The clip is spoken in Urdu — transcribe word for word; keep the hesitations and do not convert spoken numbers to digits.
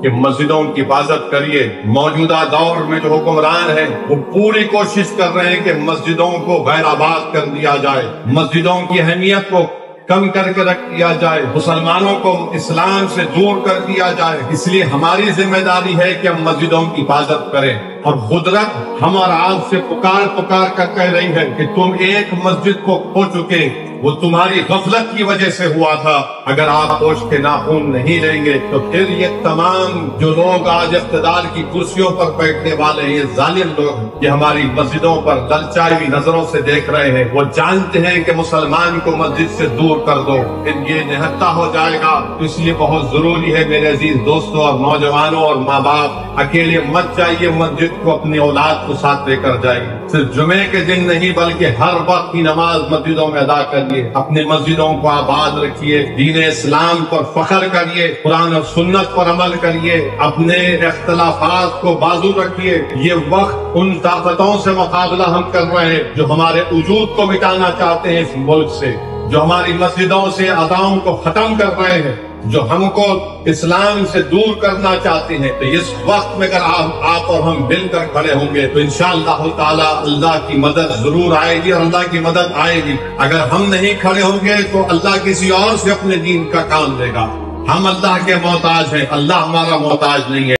کہ مسجدوں کی حفاظت کریے۔ موجودہ دور میں جو حکمران ہیں وہ پوری کوشش کر رہے ہیں کہ مسجدوں کو غیر آباد کر دیا جائے، مسجدوں کی اہمیت کو کم کر کے رکھ دیا جائے، مسلمانوں کو اسلام سے دور کر دیا جائے۔ اس لیے ہماری ذمہ داری ہے کہ ہم مسجدوں کی حفاظت کریں، اور قدرت ہم اور آپ سے پکار پکار کر کہہ رہی ہے کہ تم ایک مسجد کو کھو چکے، وہ تمہاری غفلت کی وجہ سے ہوا تھا۔ اگر آپ ہوش کے ناخن نہیں لیں گے تو پھر یہ تمام جو لوگ آج اقتدار کی کرسیوں پر بیٹھنے والے ہیں، یہ ظالم لوگ، یہ ہماری مسجدوں پر للچائی ہوئی نظروں سے دیکھ رہے ہیں۔ وہ جانتے ہیں کہ مسلمان کو مسجد سے دور کر دو، پھر یہ نہتا ہو جائے گا۔ اس لیے بہت ضروری ہے میرے عزیز دوستوں اور نوجوانوں اور ماں باپ، اکیلے مت جائیے مسجد کو، اپنی اولاد کو ساتھ لے کر جائیے۔ صرف جمعے کے دن نہیں بلکہ ہر وقت کی نماز مسجدوں میں ادا کریے، اپنے مسجدوں کو آباد رکھیے، دین اسلام پر فخر کریے، قرآن اور سنت پر عمل کریے، اپنے اختلافات کو بازو رکھیے۔ یہ وقت ان طاقتوں سے مقابلہ ہم کر رہے ہیں جو ہمارے وجود کو مٹانا چاہتے ہیں اس ملک سے، جو ہماری مسجدوں سے اداؤں کو ختم کر رہے ہیں، جو ہم کو اسلام سے دور کرنا چاہتے ہیں۔ تو اس وقت میں اگر آپ آپ اور ہم مل کر کھڑے ہوں گے تو انشاءاللہ تعالی اللہ کی مدد ضرور آئے گی، اور اللہ کی مدد آئے گی۔ اگر ہم نہیں کھڑے ہوں گے تو اللہ کسی اور سے اپنے دین کا کام دے گا۔ ہم اللہ کے محتاج ہیں، اللہ ہمارا محتاج نہیں ہے۔